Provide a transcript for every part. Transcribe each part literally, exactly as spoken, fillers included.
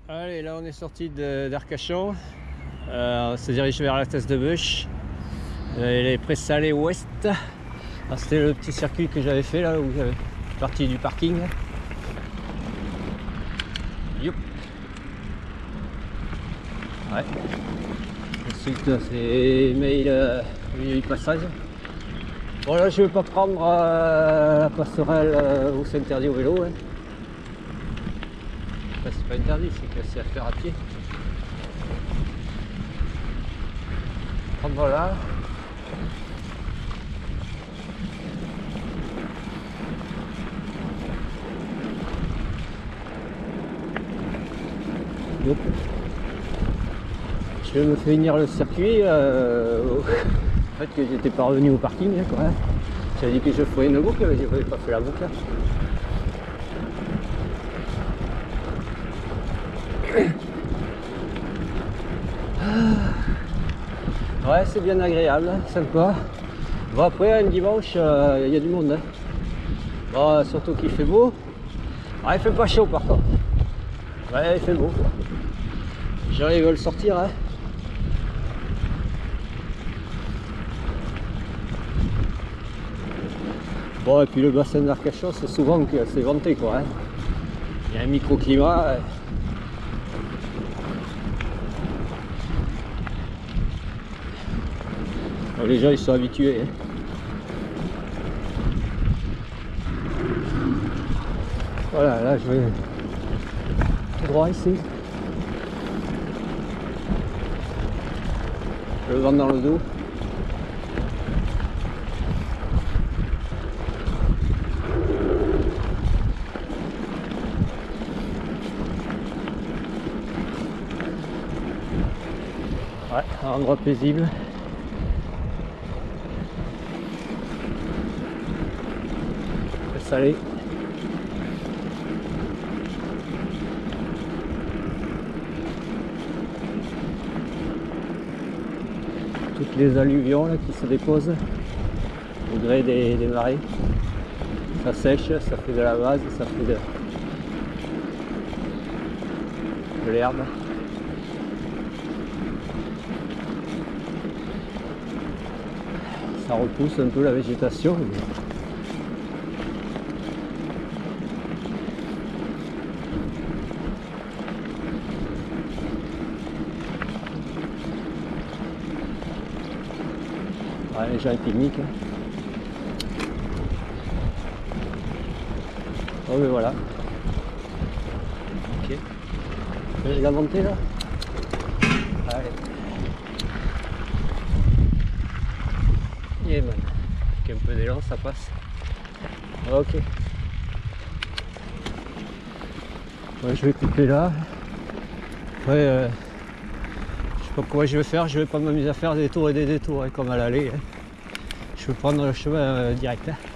Allez, là on est sorti d'Arcachon, euh, on se dirige vers la Teste de Bûche, euh, les Prés-Salés Ouest. C'était le petit circuit que j'avais fait là où j'avais parti du parking. Youp. Ouais. Ensuite c'est mail euh, du passage. Bon là je vais pas prendre euh, la passerelle euh, où c'est interdit au vélo. Hein. Enfin, c'est pas interdit, c'est que c'est à faire à pied. Prendre là. Yep. Je me fais finir le circuit. Euh, en fait, que j'étais pas revenu au parking. Hein, quoi. J'avais dit que je ferais une boucle, mais j'ai pas fait la boucle. Ouais, c'est bien agréable, sympa. Bon, après, un dimanche, il euh, y a du monde. Hein. Bon, surtout qu'il fait beau. Ah, il fait pas chaud par contre. Ouais, il fait beau. J'arrive à le sortir. Hein. Bon, et puis le bassin d'Arcachon, c'est souvent que c'est vanté, quoi. Hein. Il y a un microclimat. Hein. Alors, les gens, ils sont habitués. Hein. Voilà, là, je vais tout droit ici. Le vent dans le dos. Ouais, un endroit paisible. Salé. Toutes les alluvions là, qui se déposent au gré des, des marées. Ça sèche, ça fait de la vase, ça fait de, de l'herbe. Ça repousse un peu la végétation. Ouais, les gens ils pique-niquent. Oh mais voilà. Ok. J'ai la montée là. Allez. Yeah man. Avec un peu d'élan ça passe. Ok. Ouais, je vais couper là. Après euh, je sais pas quoi je vais faire, je vais pas m'amuser à faire des tours et des détours hein, comme à l'aller. Hein. Je vais prendre le chemin euh, direct. Hein.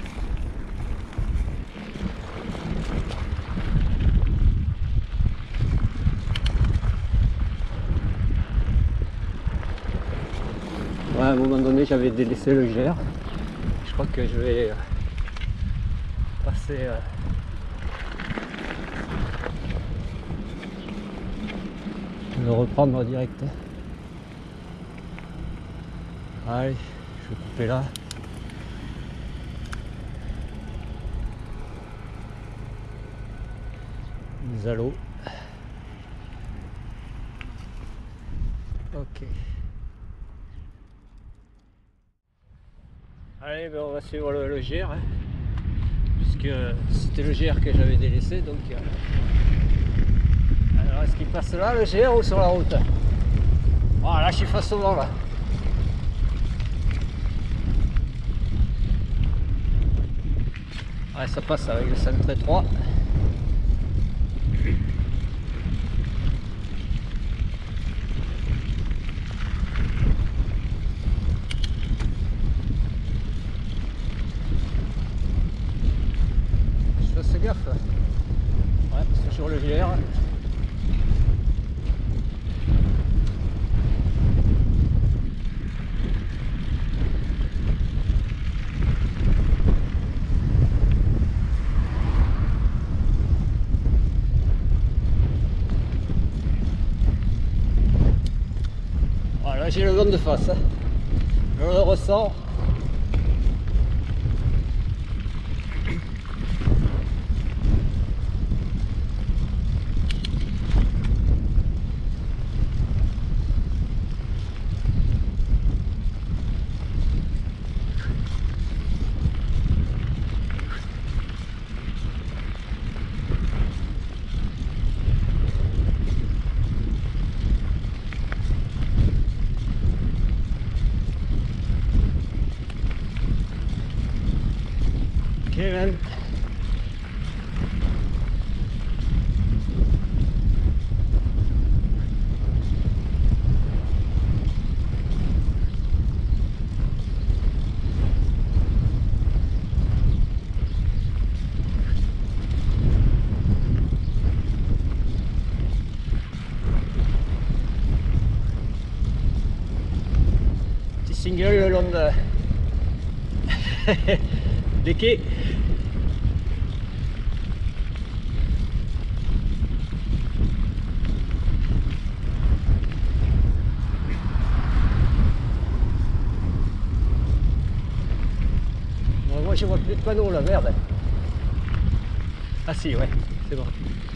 Ouais, à un moment donné j'avais délaissé le Gers. Je crois que je vais euh, passer euh, le reprendre direct. Hein. Allez, je vais couper là. Les allos. Ok. Allez, ben on va suivre le, le Gers. Hein, puisque c'était le Gers que j'avais délaissé. Donc, euh... alors, est-ce qu'il passe là, le Gers, ou sur la route? Oh, là, je suis face au vent, là. Ouais, ça passe avec le centre étroit. Je fasse gaffe. Ouais, c'est sur le Gers. Ah, j'ai le vent de face, hein. Je le ressens. Ok, man. Petit single le long de... des quais. Bon, moi je vois plus de panneaux là, merde. Ah si, ouais, c'est bon.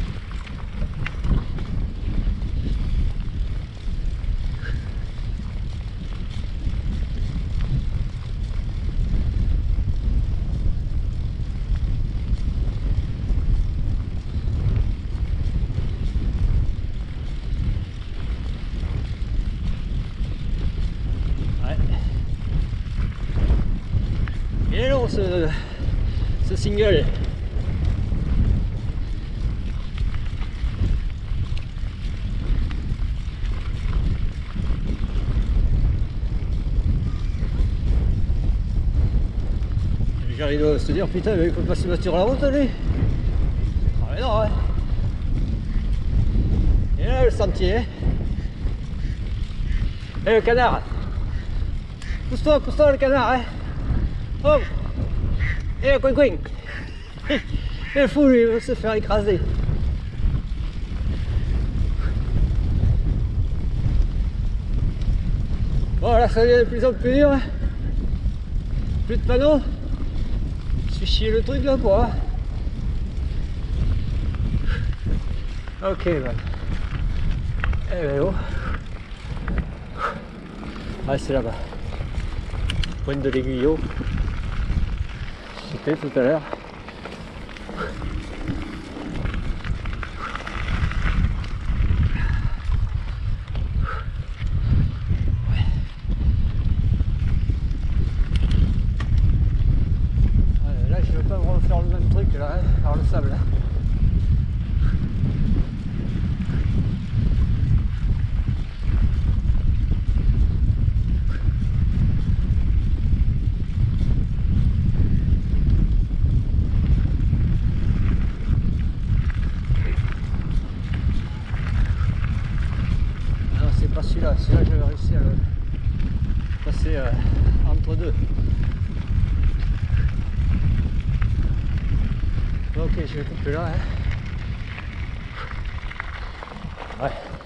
Il est long ce, ce single. J'ai envie de se dire putain mais il faut pas se mettre sur la route lui. Ah mais non ouais. Et là le sentier. Hein. Et le canard. Pousse-toi, pousse-toi le canard hein. Oh. Et le coin coin. Et le fou lui il va se faire écraser. Bon là ça devient de plus en plus dur. Hein. Plus de panneaux. Je suis chier le truc là quoi. Ok man. Eh ben oh. Ah c'est là-bas. Pointe de l'Aiguillot. C'était tout à l'heure. Là je ne veux pas me refaire le même truc là, hein, par le sable. Hein. Pas celui-là, celui-là je vais réussir à le passer euh, entre deux. Ok, je vais couper là. Hein. Ouais.